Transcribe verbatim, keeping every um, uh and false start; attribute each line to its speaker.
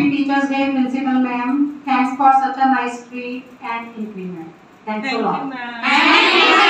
Speaker 1: Happy Teachers Day, Principal Ma'am. Thanks for such a nice treat and increment. Thanks
Speaker 2: Thank
Speaker 1: a lot.
Speaker 2: you, ma'am.